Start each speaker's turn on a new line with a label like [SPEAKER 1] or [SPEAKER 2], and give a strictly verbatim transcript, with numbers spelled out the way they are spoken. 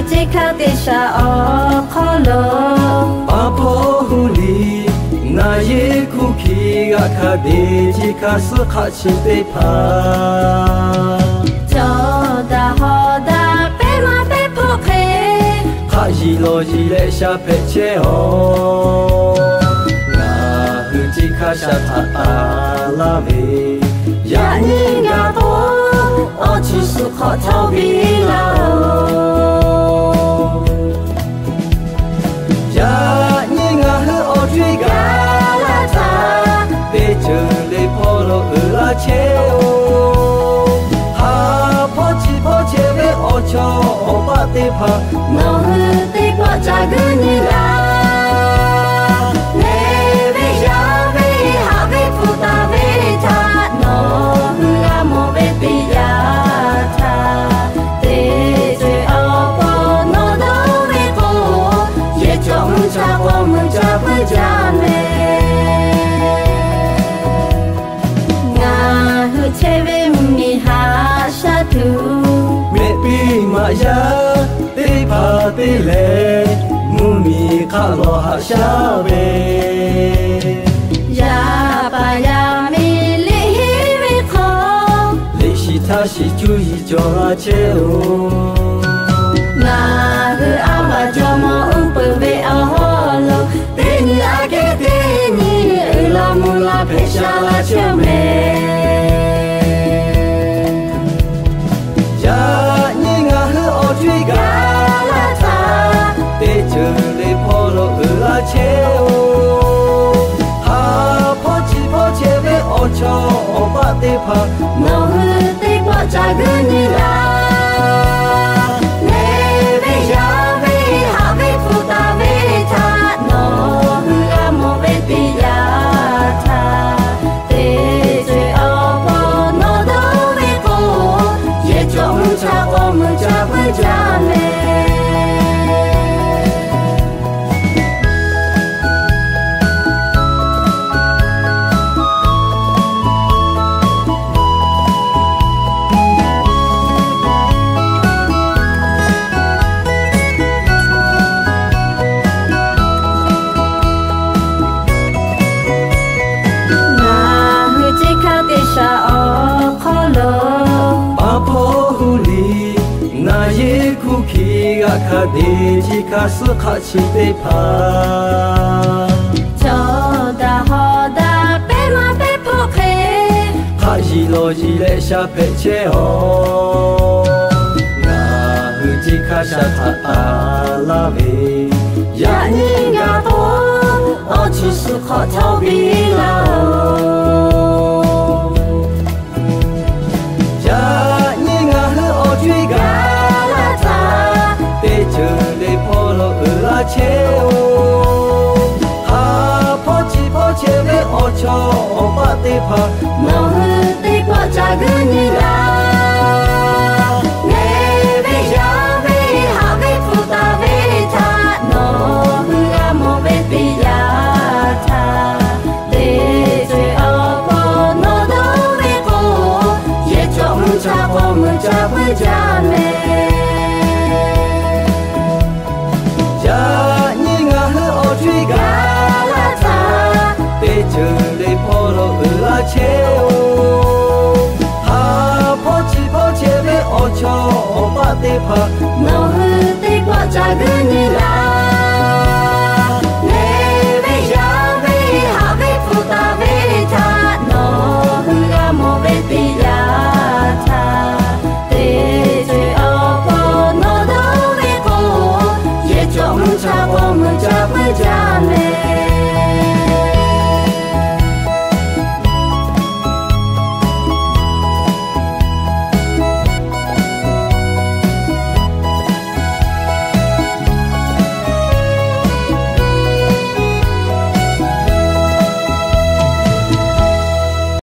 [SPEAKER 1] chỉ khát để xa ở khó lỡ
[SPEAKER 2] ba phố huli na ye khu khi ga kha de chỉ khát sự khát chỉ để pha
[SPEAKER 1] cho ta họ ta bé mà bé phố khê
[SPEAKER 2] khát gì lo gì lệ xa phê chế ho na hư chỉ khát xa tha la về
[SPEAKER 1] ya ni nga po ở chỉ sự khó thao bi lao
[SPEAKER 2] ya ni nga hư ở truy ga
[SPEAKER 1] la ta
[SPEAKER 2] để chờ để phô lộ ở la chế ô ha phô chỉ phô chế về ở cho ở ba tê pha
[SPEAKER 1] nó hư tê bỏ cha gư ni la nè về ya về ha về phụ ta về ta nó hư a mô về bi ya ta tê chơi ao po nó đâu về cô ye trong cha po mừng cha với cha mẹ ngà hư chế về mi ha sa tu
[SPEAKER 2] mẹ bi mà ya tê pha tê lệ mu mi kha lo ha sha về
[SPEAKER 1] ya ba ya mi li hi mi kho
[SPEAKER 2] lệ shi tha shi chú ý cho la chế ô
[SPEAKER 1] na hư a ma cho mo ung pu ve a ho lo te ni a ke te ni e la mu la pe sha la che me
[SPEAKER 2] ya ni nga hư ở truy ga
[SPEAKER 1] la ta
[SPEAKER 2] để chờ để phô lộ ở la chế ô ha phô chỉ phô chế về ở cho ở ba tê pha
[SPEAKER 1] no hư te qua cha gu ni la ne ve ya ve ha ve fu ta ve ta no hư a mo ve pi ya ta te chơi ao po no đâu ve cô ye trong cha po mừng cha với cha mẹ na hư chỉ khát để xa ở khó lỡ
[SPEAKER 2] ba phố huli na ye khu khi ga kha de chỉ khát sự khát chỉ để pha
[SPEAKER 1] cho ta họ ta bé mà bé phố khê
[SPEAKER 2] khát gì lo gì lệ xa phê chế ho na hư chỉ khát xa tha la về
[SPEAKER 1] ya ni nga po ở chỉ sự khó thao bi lao
[SPEAKER 2] ya ni nga hư ở truy ga
[SPEAKER 1] la ta
[SPEAKER 2] để chờ để phô lộ ở la chế ô ha phô chỉ phô chế về ở cho ở ba tê pha
[SPEAKER 1] nó hư tê bỏ cha gu ni la nè ve ya ve ha ve fu ta ve ta nó hư a mô ve pi ya ta tê chơi ao po nó đâu ve cô ye trong cha po mừng cha với cha mẹ
[SPEAKER 2] ya ni nga hư ở truy ga
[SPEAKER 1] la ta
[SPEAKER 2] để chờ để phô lộ ở la chế ô ha phô chỉ phô chế về ở cho ở ba tê pha